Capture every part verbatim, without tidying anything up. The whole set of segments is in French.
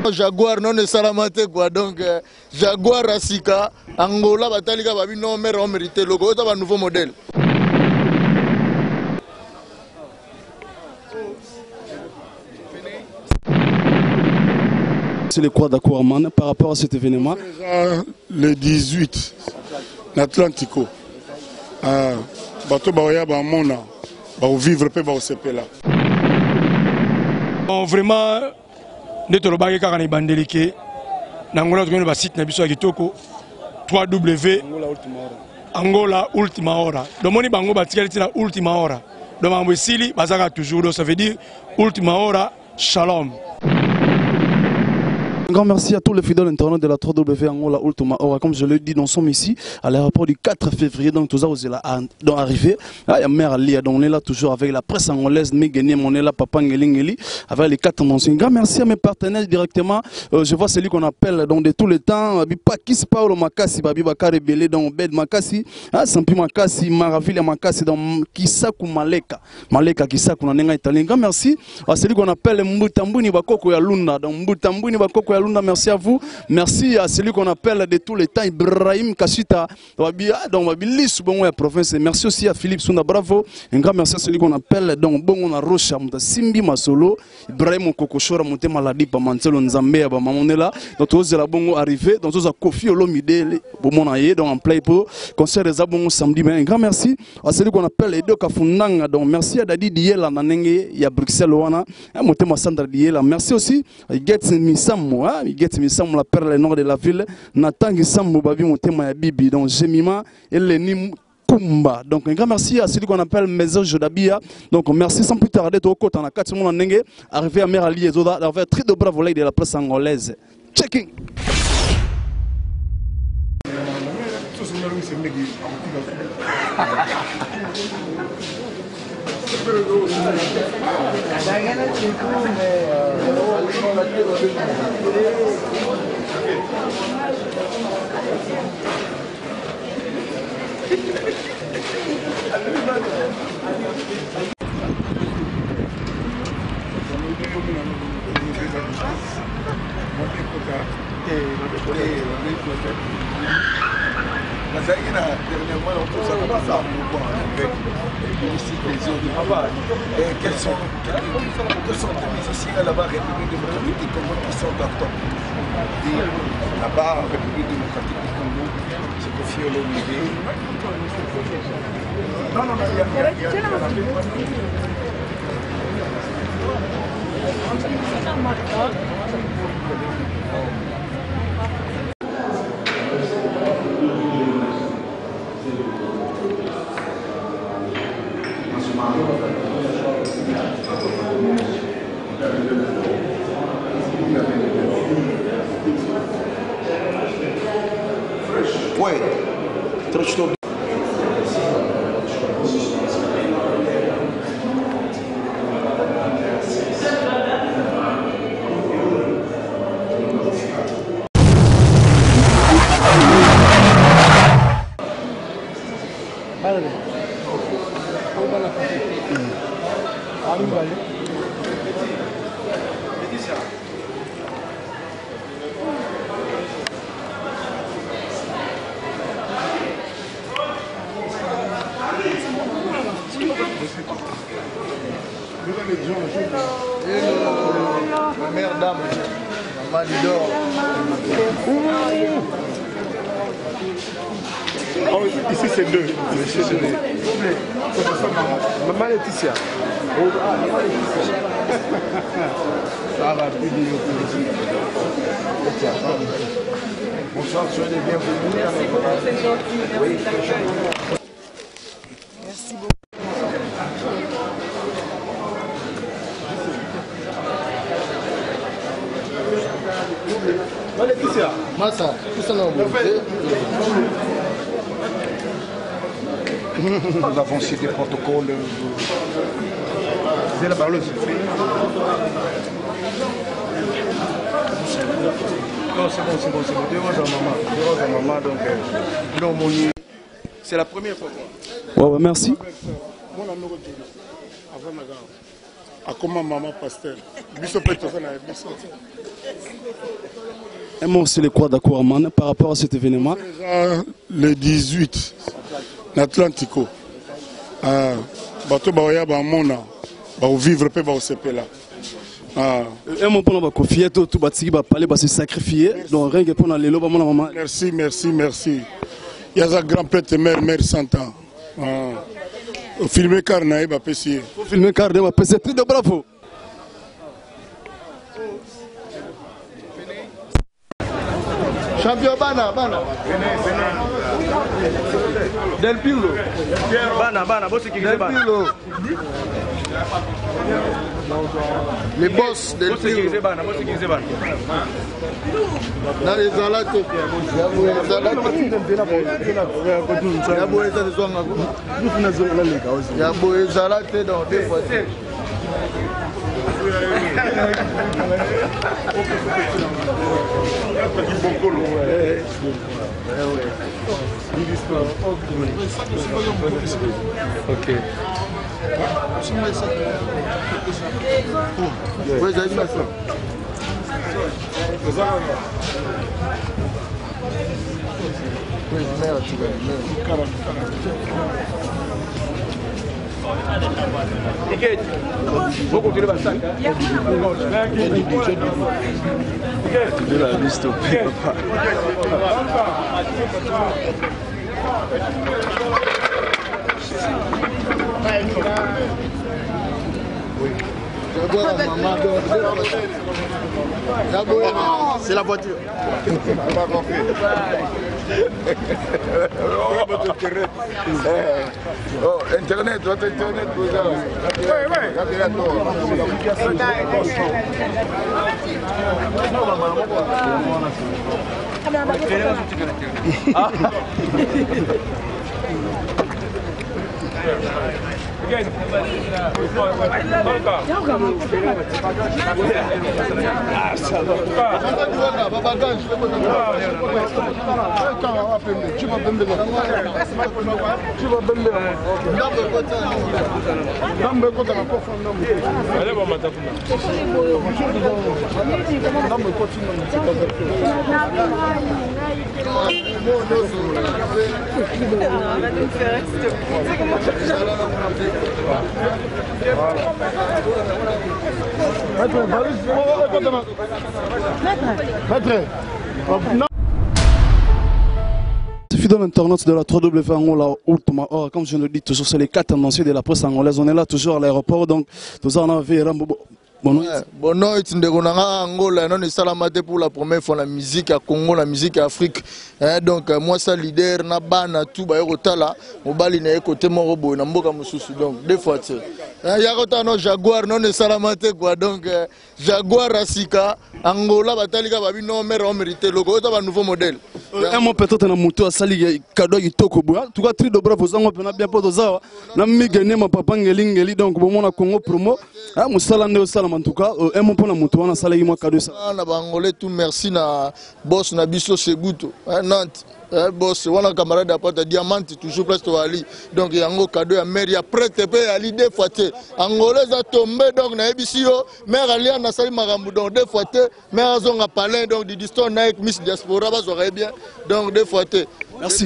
Jaguar non salamate quoi donc euh, Jaguar Asika Angola batalika babi non mais on mérité logo ça va nouveau modèle. C'est le quoi d'accord par rapport à cet événement? Le dix-huit, l'Atlantico. Ah, bateau Baoya Bamona, va vivre peu va se là. Vraiment, nous sommes tous les bandelike. Nangola tu connais site na biso kitoko w Angola Ultima Hora. Donc moni bango batikali tina Ultima Hora. Donc mambo sili bazaka toujours donc ça veut dire Ultima Hora Shalom. Un grand merci à tous les fidèles internautes de la trois W Angola Ultima Hora. Comme je l'ai dit, nous sommes ici à l'aéroport du quatre février. Donc, tout ça, vous êtes là, donc arrivé. Ah, il y a Mère Ali, donc on est là toujours avec la presse angolaise, Mégénie, on est là, Papa Ngeli, avec les quatre mentions. Un grand merci à mes partenaires directement. Euh, je vois celui qu'on appelle donc de tous les temps. Pakis Paolo Makasi, Babi Bakare Belé, donc Bed Makasi, ah, Sampi Makasi, Maravilla Makasi, donc Kisaku Maleka. Maleka Kisaku, on est italien. Un grand merci à celui qu'on appelle Mbutambuni Bakoko Yalunda. Donc Mbutambuni Bakoko Yalunda, merci à vous. Merci à celui qu'on appelle de tous les temps Ibrahim Kashita, donc Wabilis, bon, la province. Merci aussi à Philippe Sounda, bravo. Un grand merci à celui qu'on appelle donc Bon, on a Rocha, Simbi Masolo, Ibrahim Kokoshora, Monte Maladi, Pamantelo Nzambé, Bamonela. Donc, tous les bons arrivés, donc, tous les Kofi Olomide, Bomonaye, donc en play pour concert des abons samedi. Un grand merci à celui qu'on appelle Edo Kafundanga, donc merci à Dadi Diela, Nanenge, il y a Bruxelles, Wana, Monte Massandra Diela. Merci aussi à Get Misamo, Get Misamo, la perle nord de la ville, Nathan Gisamo, Babi, Monte Maya Bibi, donc Jemima, et Lenim. Kumba. Donc un grand merci à celui qu'on appelle Maison Jodabia. Donc merci sans plus tarder au côté en a quatre mois en arrivé à Mère Ali et Zoda d'avoir très de bravo de la presse angolaise. Checking. Quels sont les musiciens là-bas, République démocratique du Congo, qui sont en top? Là-bas, République démocratique du Congo, c'est Kofi Olomide. Non, non, non, il y a Wait, troszkę. Ma mère dame, maman Lidor. Oh, ici c'est deux. Monsieur c'est deux. Maman Laetitia. Ça va plus de bonsoir, soyez les bienvenus. Oui, merci beaucoup. Massa, tout ça non. Nous avons signé des protocoles. C'est la parole. Non, c'est bon, c'est bon, c'est bon. Dieu rose à maman. Dieu rose à maman, donc. Non, mon nid. C'est la première fois. Ouais, ouais, merci. akoma maman pasteur biso pe toza na biso. Un mot c'est le quoi d'accord man par rapport à cet événement. Le dix-huit l'Atlantico. Ah bato baoya ba mona ba vivre pe ba sepela. Ah un mot pour nous confier tout tout batiki ba parler ba se sacrifier donc rien que pour les loba mona maman. Merci merci merci. Il y a un grand père mère mère cent ans. Ah filmer car na ba pesi. Faut filmer car de ba pesi plus de bravo. Champion Bana, Bana. Del Pilo. Bana, Bana, boss qui Del Pilo. Les boss Del Pilo. Bana, boss qui Bana. Dans les zalates. Yabo ezalate zonga. Yabo ezalate dans deux fois. Ok. Oui, j'ai ça. Oui, merde, tu vas. Beaucoup de bassin. De la liste au papa. C'est la voiture. Oh, Internet, votre Internet, vous avez. Oui, Fidèle internaute de la trois W Angola Ultima Hora, comme je le dis toujours, c'est les quatre tendanciers de la presse angolaise. On est là toujours à l'aéroport, donc nous en avons Rambo. Bon, non, tu ne connais pas Angola, non, c'est salamate pour la première fois la musique à Congo, la musique à Afrique. Donc, moi, ça leader, na bana, tout, bah, yotala, au bali na côté mon robot, na mboka mususu. Donc, deux fois, tu sais. Yagota no Jaguar, non, c'est salamate quoi. Donc, Jaguar Rasika, Angola, batalika, babi, non, mais on mérite le logo, c'est un nouveau modèle. Un mot peut-être na muto à sali cadeau itoko bois. Tu vois, tri de bravo, ça on peut bien pas de ça. Na mi gagner ma papa ngelingeli, donc bon, on a Congo promo. Ah, musalande au salam en tout cas. Un mot pour la muto, on a salé moi cadeau ça. Na bangolais tout merci na boss na biso Seguto, Nantes. Eh, boss, wana camarade apporte diamant toujours presque ali. Donc il y a un cadeau à mère, il y a prête payer ali deux fois. Angolais a tombé donc na ebisio, mère ali na sali marambu donc deux fois. Mère zonga palin donc du diston na Miss Diaspora ba aurait bien. Donc deux fois. Merci.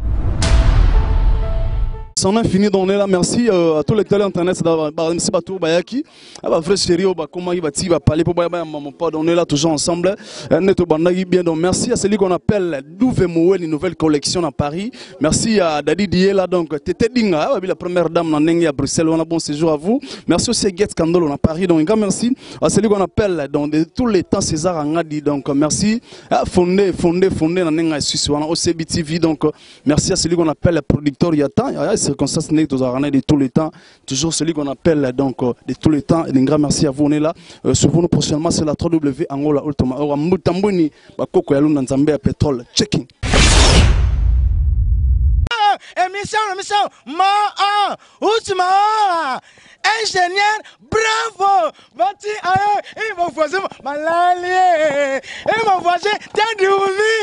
C'en est fini, donc on est là. Merci euh, à tous les télé internet. Merci à tous Bayaki. À ma frère chérie, comment il va t il va parler pour Bayama, maman pas. On est là toujours ensemble. Neto Bandagi bien. Donc merci à celui qu'on appelle Douve Moel, une nouvelle collection à Paris. Merci à Dadi Diela, donc Tété Dinga, la première dame Nengi à Bruxelles. On a bon séjour à vous. Merci aussi à Get Candolo à Paris. Donc un grand merci à celui qu'on appelle donc de tous les temps César Angadi. Donc merci à Fondé, Fondé, Fondé Nenga Suisse. On a O C B T V. Donc merci à celui qu'on appelle le producteur Yatan. Circonstances de tous les temps, toujours celui qu'on appelle donc de tous les temps. Et un grand merci à vous, on est là. Euh, sur vous, prochainement, c'est la trois W Angola Ultima Hora. Mbutambuni, Bakoko Yalun Nzambé Pétrole. Checking. Émission, émission, ma Ultima Hora. Ingénieur, bravo! Bati ailleurs, il m'a voisin, malalié, il m'a voisin, t'as du